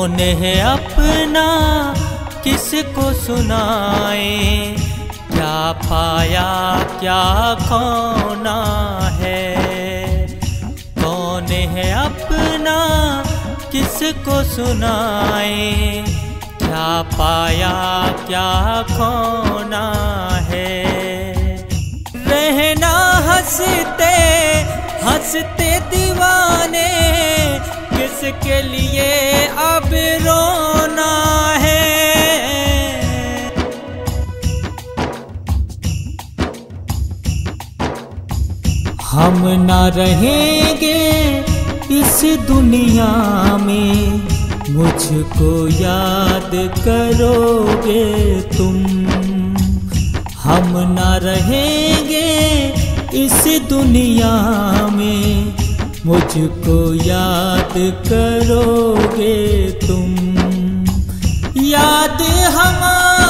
कौन है अपना किसको सुनाए, क्या पाया क्या खोना है। कौन है अपना किसको सुनाए, क्या पाया क्या खोना है। रहना हंसते हंसते दीवाने, किसके लिए अब रोना है। हम ना रहेंगे इस दुनिया में, मुझको याद करोगे तुम। हम ना रहेंगे इस दुनिया में, मुझको याद करोगे तुम। याद हमारी